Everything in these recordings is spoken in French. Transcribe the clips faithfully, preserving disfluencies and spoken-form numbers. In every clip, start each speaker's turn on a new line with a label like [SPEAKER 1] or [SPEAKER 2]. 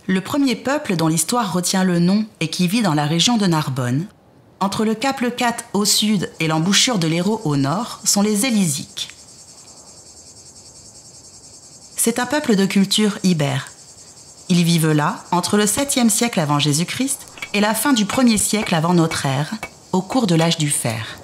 [SPEAKER 1] Le premier peuple dont l'histoire retient le nom et qui vit dans la région de Narbonne, entre le cap Leucate au sud et l'embouchure de l'Hérault au nord, sont les Élisiques. C'est un peuple de culture ibère. Ils vivent là entre le septième siècle avant Jésus-Christ et la fin du premier siècle avant notre ère, au cours de l'âge du fer.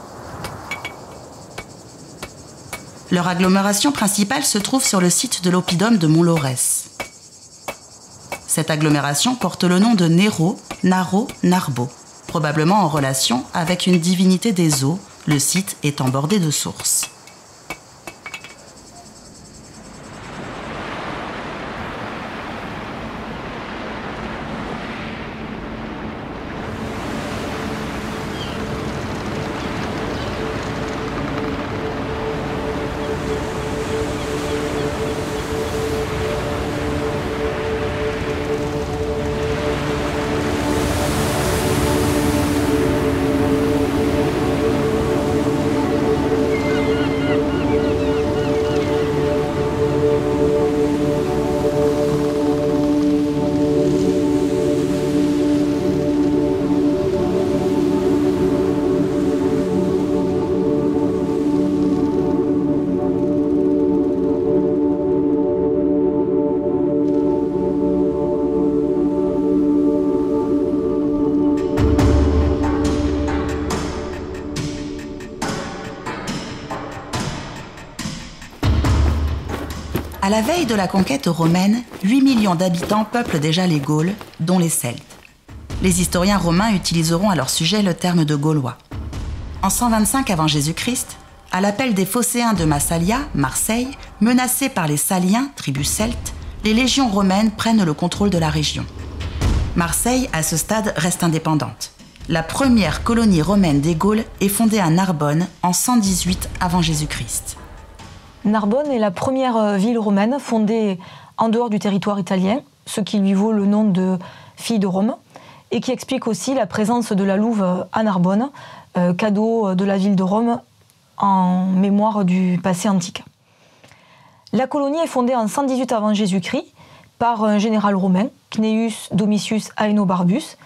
[SPEAKER 1] Leur agglomération principale se trouve sur le site de l'oppidum de Mont-Laurès. Cette agglomération porte le nom de Néro, Naro, Narbo, probablement en relation avec une divinité des eaux, le site étant bordé de sources. À la veille de la conquête romaine, huit millions d'habitants peuplent déjà les Gaules, dont les Celtes. Les historiens romains utiliseront à leur sujet le terme de Gaulois. En cent vingt-cinq avant Jésus-Christ, à l'appel des Phocéens de Massalia, Marseille, menacés par les Saliens, tribus celtes, les légions romaines prennent le contrôle de la région. Marseille, à ce stade, reste indépendante. La première colonie romaine des Gaules est fondée à Narbonne en cent dix-huit avant Jésus-Christ.
[SPEAKER 2] Narbonne est la première ville romaine fondée en dehors du territoire italien, ce qui lui vaut le nom de fille de Rome, et qui explique aussi la présence de la Louve à Narbonne, euh, cadeau de la ville de Rome en mémoire du passé antique. La colonie est fondée en cent dix-huit avant Jésus-Christ par un général romain, Cneius Domitius Aenobarbus.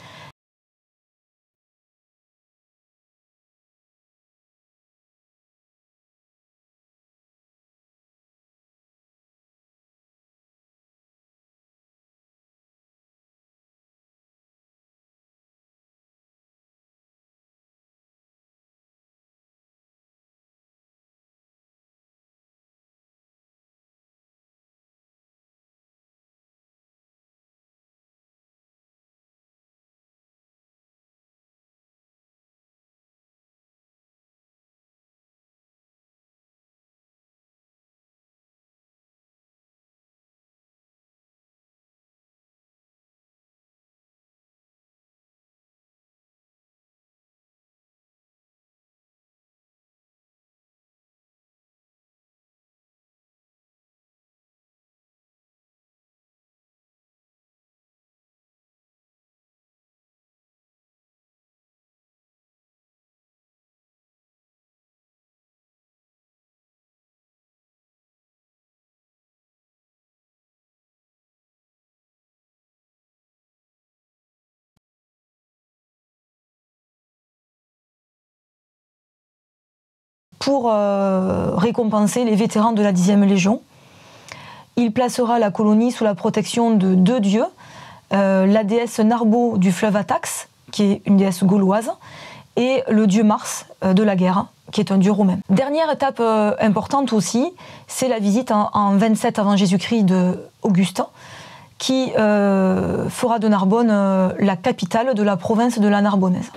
[SPEAKER 2] Pour euh, récompenser les vétérans de la dixième Légion, il placera la colonie sous la protection de deux dieux, euh, la déesse Narbo du fleuve Atax, qui est une déesse gauloise, et le dieu Mars euh, de la guerre, qui est un dieu romain. Dernière étape euh, importante aussi, c'est la visite en, en vingt-sept avant Jésus-Christ d'Auguste, qui euh, fera de Narbonne euh, la capitale de la province de la Narbonnaise.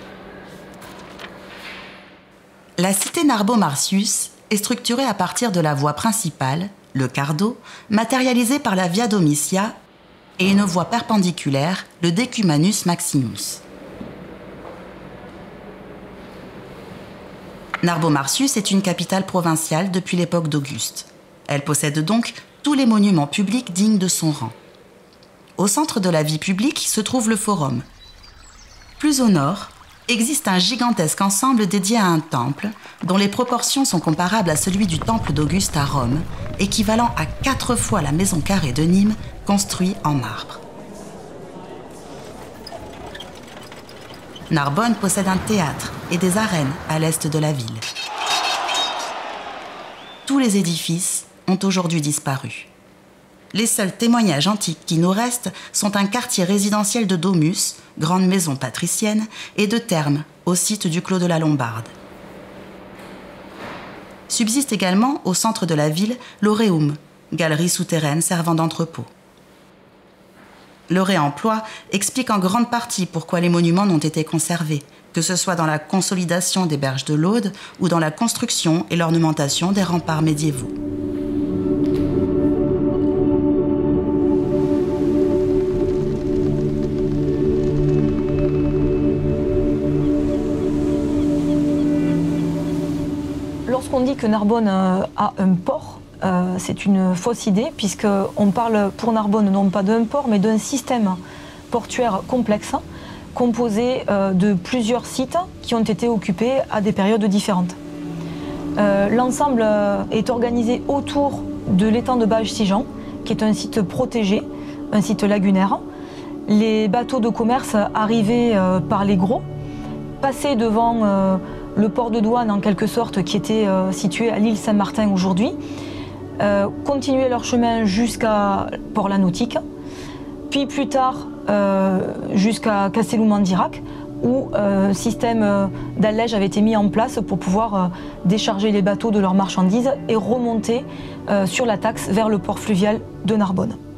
[SPEAKER 1] La cité Narbo-Martius est structurée à partir de la voie principale, le Cardo, matérialisée par la Via Domitia, et une voie perpendiculaire, le Decumanus Maximus. Narbo-Martius est une capitale provinciale depuis l'époque d'Auguste. Elle possède donc tous les monuments publics dignes de son rang. Au centre de la vie publique se trouve le Forum. Plus au nord, existe un gigantesque ensemble dédié à un temple dont les proportions sont comparables à celui du temple d'Auguste à Rome, équivalent à quatre fois la maison carrée de Nîmes construite en marbre. Narbonne possède un théâtre et des arènes à l'est de la ville. Tous les édifices ont aujourd'hui disparu. Les seuls témoignages antiques qui nous restent sont un quartier résidentiel de domus, grande maison patricienne, et de thermes au site du Clos de la Lombarde. Subsiste également au centre de la ville l'Auréum, galerie souterraine servant d'entrepôt. Le réemploi explique en grande partie pourquoi les monuments n'ont été conservés, que ce soit dans la consolidation des berges de l'Aude ou dans la construction et l'ornementation des remparts médiévaux.
[SPEAKER 2] Lorsqu'on dit que Narbonne a un port, euh, c'est une fausse idée, puisqu'on parle pour Narbonne non pas d'un port, mais d'un système portuaire complexe, composé euh, de plusieurs sites qui ont été occupés à des périodes différentes. Euh, L'ensemble euh, est organisé autour de l'étang de Bages-Sigean, qui est un site protégé, un site lagunaire. Les bateaux de commerce arrivaient euh, par les gros, passaient devant euh, le port de douane en quelque sorte qui était euh, situé à l'île Saint-Martin aujourd'hui, euh, continuaient leur chemin jusqu'à Port-la-Nautique, puis plus tard euh, jusqu'à Castellou-Mandirac, où euh, un système euh, d'allège avait été mis en place pour pouvoir euh, décharger les bateaux de leurs marchandises et remonter euh, sur la Taxe vers le port fluvial de Narbonne.